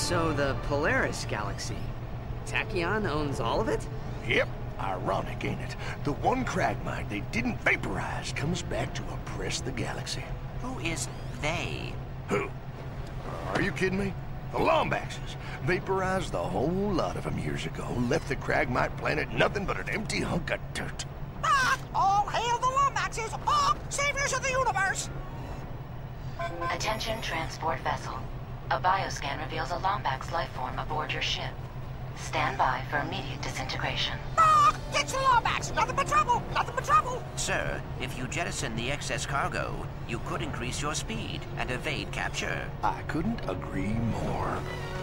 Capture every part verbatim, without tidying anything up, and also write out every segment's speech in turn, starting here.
So the Polaris galaxy, Tachyon owns all of it? Yep. Ironic, ain't it? The one Cragmite they didn't vaporize comes back to oppress the galaxy. Who is they? Who? Are you kidding me? The Lombaxes vaporized the whole lot of them years ago, left the Cragmite planet nothing but an empty hunk of dirt. Ah! All hail the Lombaxes! Ah! Saviors of the universe! Attention transport vessel. A bioscan reveals a Lombax life form aboard your ship. Stand by for immediate disintegration. Ah! It's the Lombax! Nothing but trouble! Nothing but trouble! Sir, if you jettison the excess cargo, you could increase your speed and evade capture. I couldn't agree more.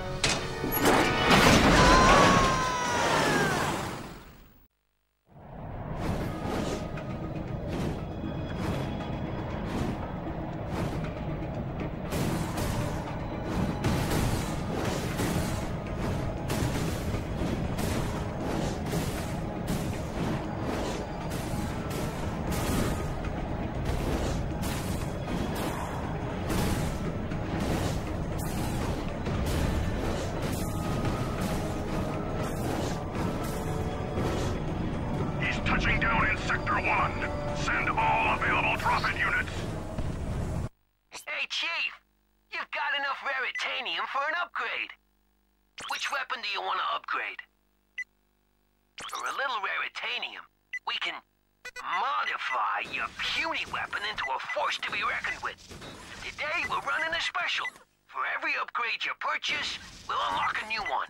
Touching down in Sector one. Send all available drop-in units. Hey, Chief. You've got enough Raritanium for an upgrade. Which weapon do you want to upgrade? For a little Raritanium, we can modify your puny weapon into a force to be reckoned with. Today, we're running a special. For every upgrade you purchase, we'll unlock a new one.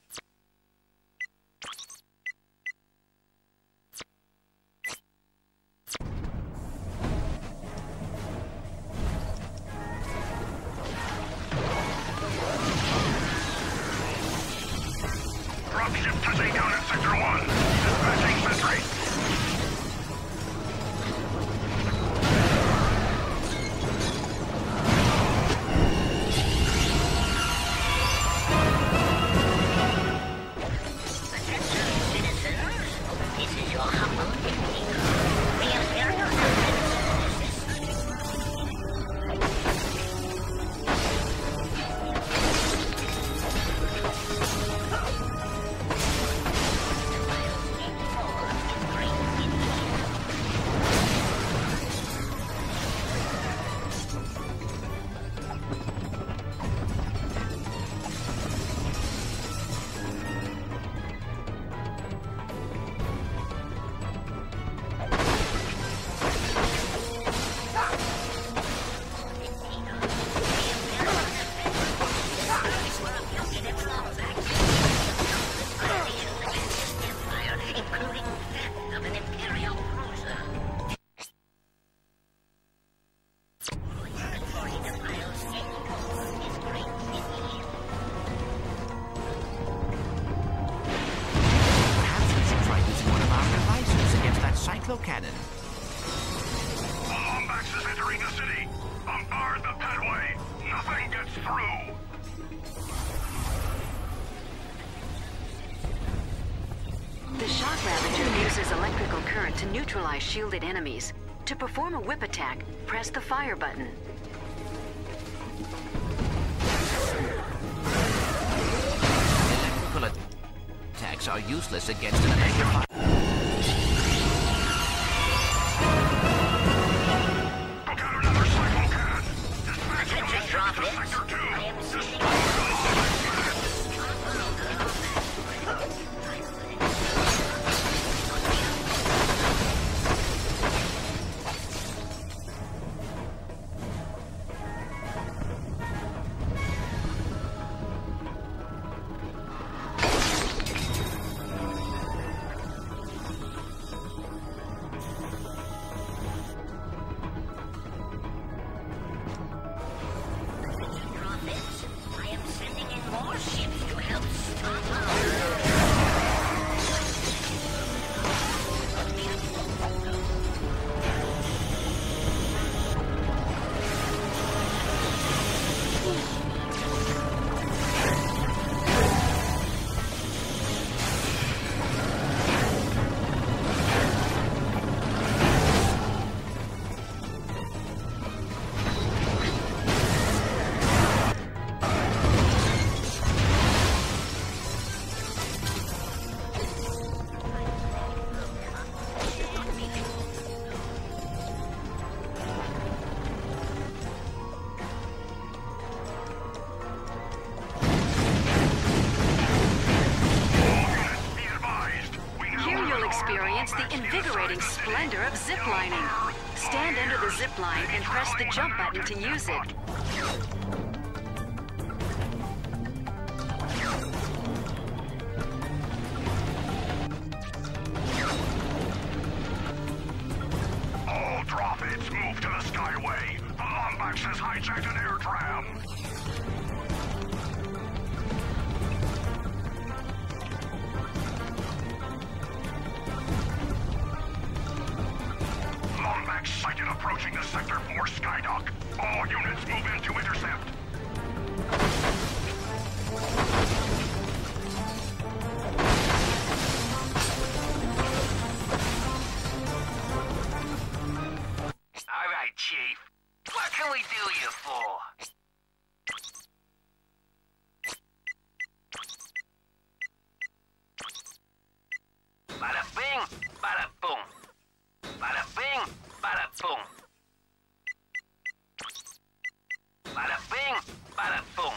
Dropship touching down in Sector one. Dispatching sentry. Cannon. The Lombax is entering the city. Bombard the pathway. Nothing gets through. The Shock Ravager uses electrical current to neutralize shielded enemies. To perform a whip attack, press the fire button. Electrical attacks are useless against an amplifier. exciting splendor of ziplining. Stand under the zipline and press the jump button to use it. All droppits move to the Skyway. The Lombax has hijacked an air tram. Lombax sighted approaching the Sector four Skydock. All units move in to intercept. All right, Chief. What can we do you for? Bada bing, bada boom. Bada bing, bada boom. Bada bing, bada boom.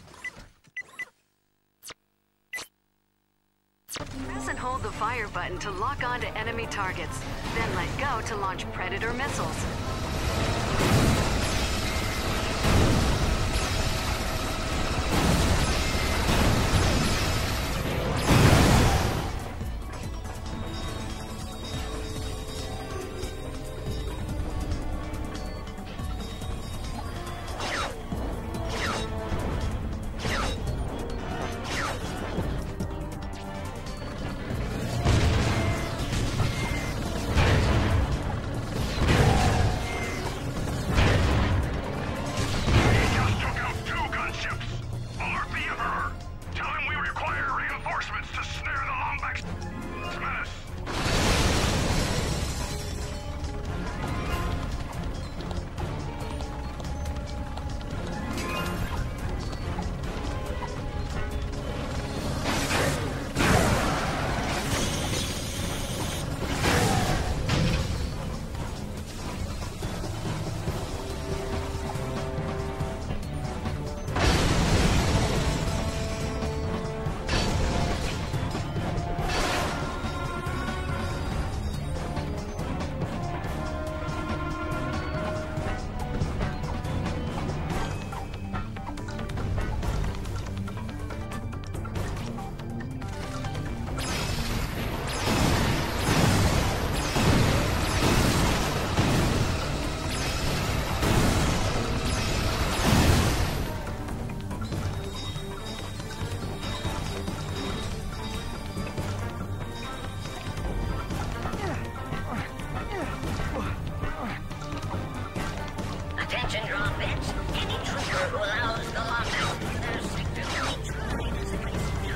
Press and hold the fire button to lock onto enemy targets. Then let go to launch Predator missiles. Attention, drop bits. Any trooper who allows the Lombax to their sector will be tried as a case of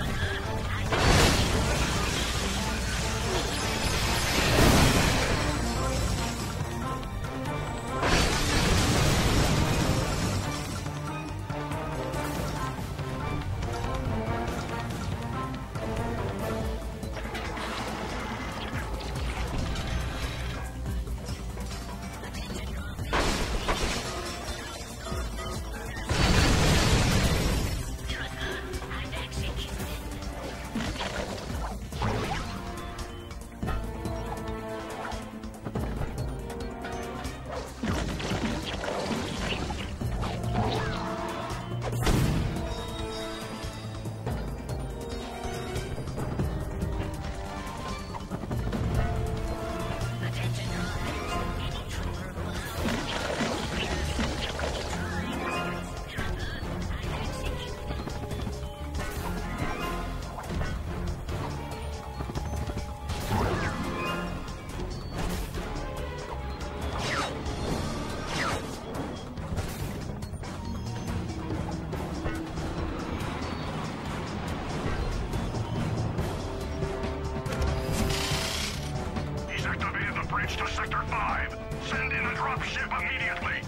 to Sector five. Send in a dropship immediately.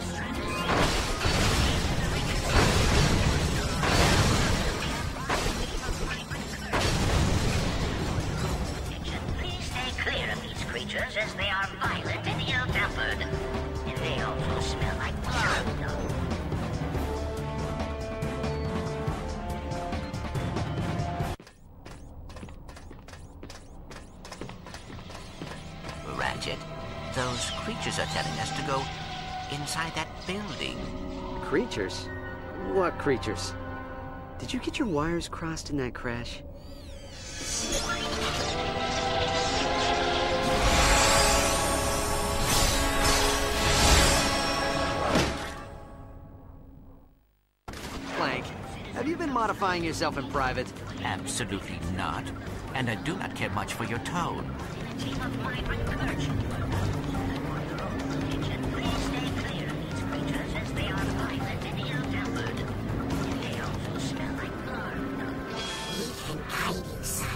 Please stay clear of these creatures as they are violent and ill-tempered. And they also smell like blood. Ratchet, those creatures are telling us to go inside that building. Creatures? What creatures? Did you get your wires crossed in that crash? Clank, have you been modifying yourself in private? Absolutely not. And I do not care much for your tone. Team of migrant urchin. Please stay clear of these creatures as they are violent and ill-tempered. And they also smell like blood. We can guide you, sire.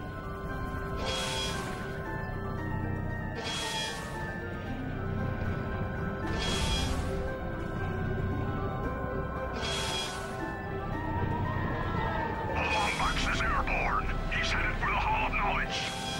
The Lombax is airborne. He's headed for the Hall of Knowledge.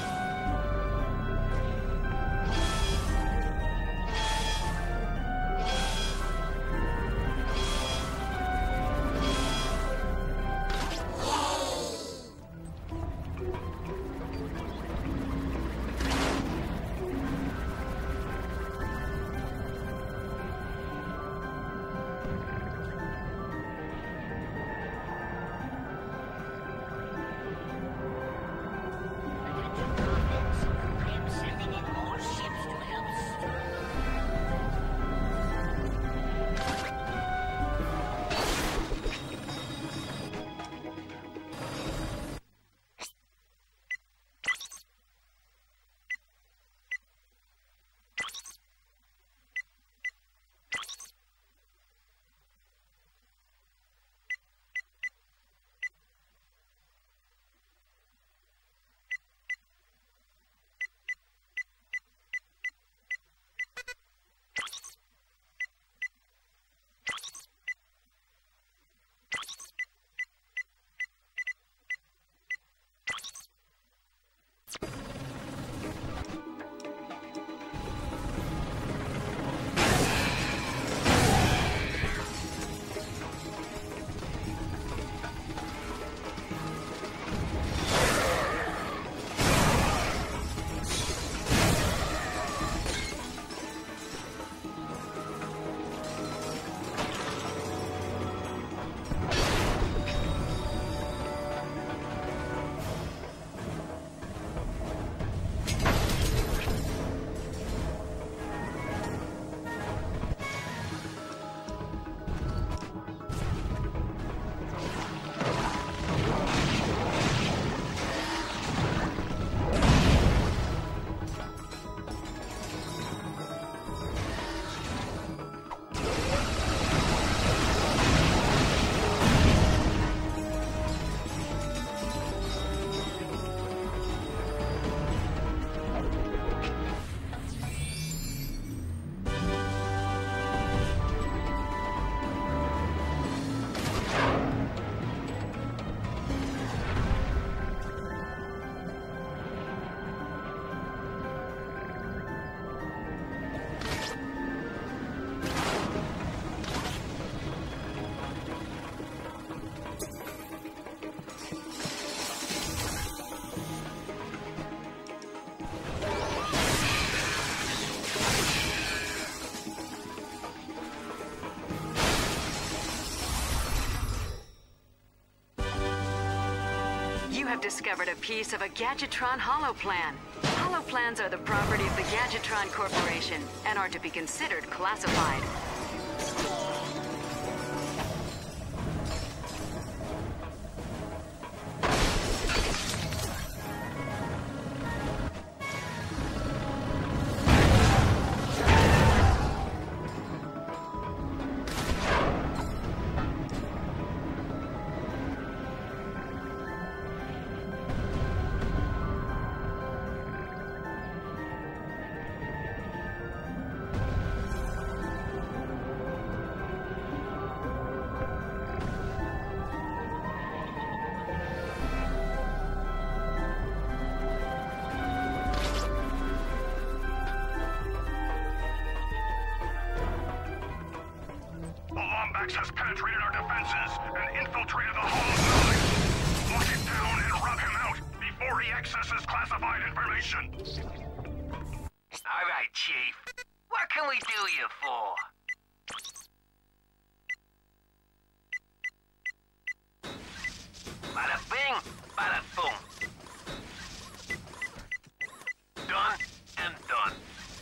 I am sending in more ships to help stop. have discovered a piece of a Gadgetron holoplan. Holoplans are the property of the Gadgetron Corporation and are to be considered classified. Lombax has penetrated our defenses and infiltrated the Hall of Knowledge. Lock it down and rub him out before he accesses classified information. All right, Chief. What can we do you for? Bada bing, bada boom. Done and done.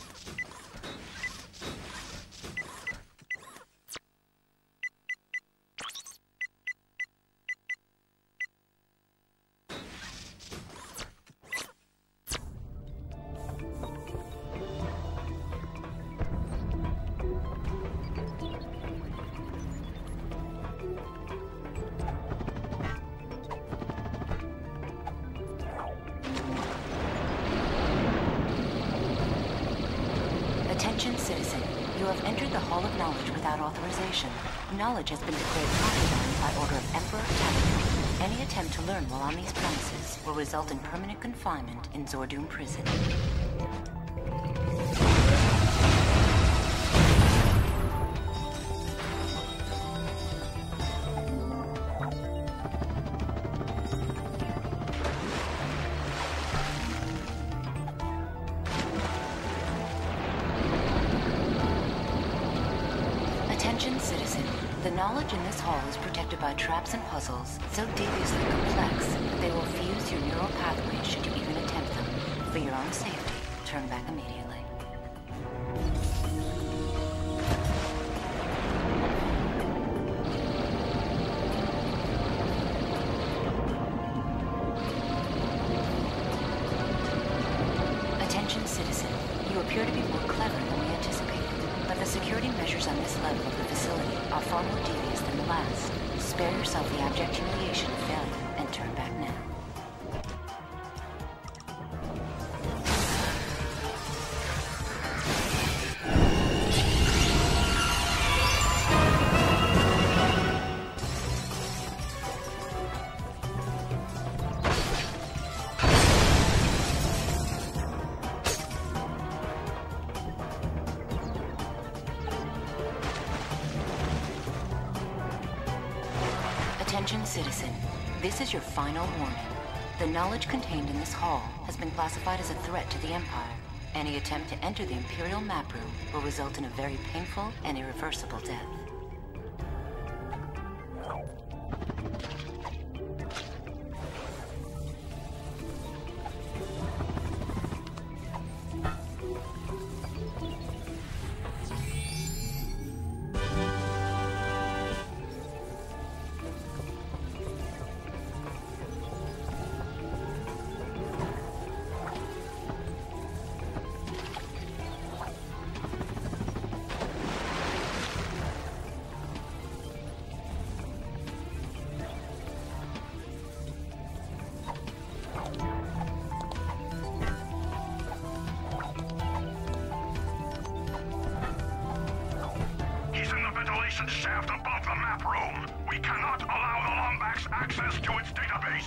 Attention, citizen. You have entered the Hall of Knowledge without authorization. Knowledge has been declared property by order of Emperor Clank. Any attempt to learn while on these premises will result in permanent confinement in Zordoom Prison. Attention, citizen. The knowledge in this hall is protected by traps and puzzles so deviously complex that they will fuse your neural pathways should you even attempt them. For your own safety, turn back immediately. Attention, citizen. You appear to be more clever than we anticipated. But the security measures on this level of the facility are far more devious than the last. Spare yourself the abject humiliation of failure and turn back now. Attention, citizen. This is your final warning. The knowledge contained in this hall has been classified as a threat to the Empire. Any attempt to enter the Imperial map room will result in a very painful and irreversible death. Shaft above the map room. We cannot allow the Lombax access to its database.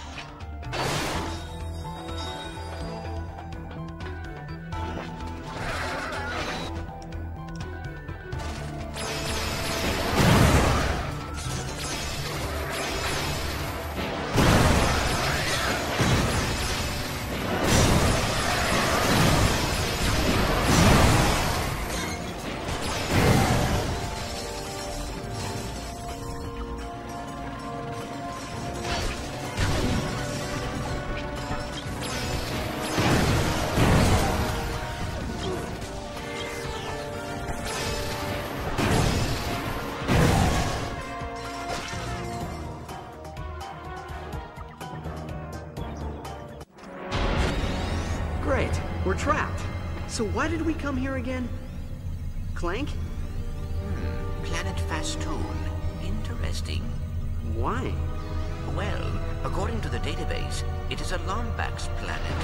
Great, we're trapped. So why did we come here again? Clank? Hmm, Planet Fastoon. Interesting. Why? Well, according to the database, it is a Lombax planet.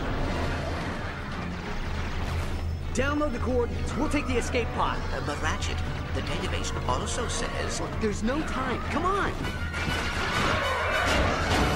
Download the coordinates. We'll take the escape pod. Uh, but Ratchet, the database also says... Look, there's no time. Come on!